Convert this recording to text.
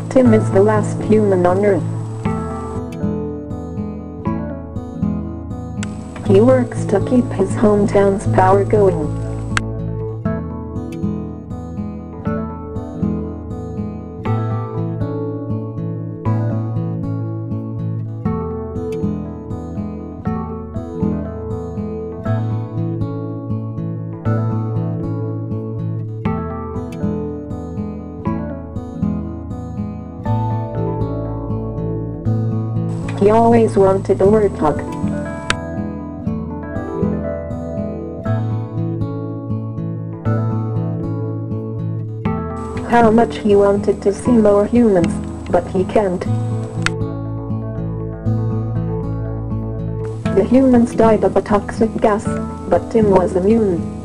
Tim is the last human on Earth. He works to keep his hometown's power going. He always wanted a warthog. How much he wanted to see more humans, but he can't. The humans died of a toxic gas, but Tim was immune.